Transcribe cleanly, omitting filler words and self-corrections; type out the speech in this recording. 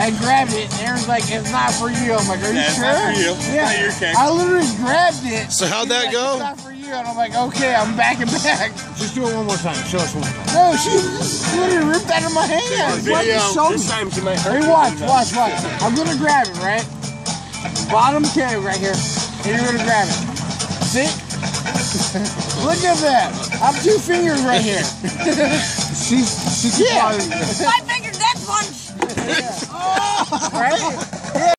I grabbed it, and Aaron's like, it's not for you. I'm like, are you sure? It's not for you. Yeah. Not your cake. I literally grabbed it. So how'd that He's like, go? It's not for you. And I'm like, okay, I'm backing back. Just do it one more time. Show us one more time. No, she just literally ripped out of my hand. This time she might hurt Hey, you. watch. I'm gonna grab it, right? Bottom tag right here. And you're gonna grab it. See? Look at that. I'm 2 fingers right here. She Yeah. probably... My finger's that punch. Right?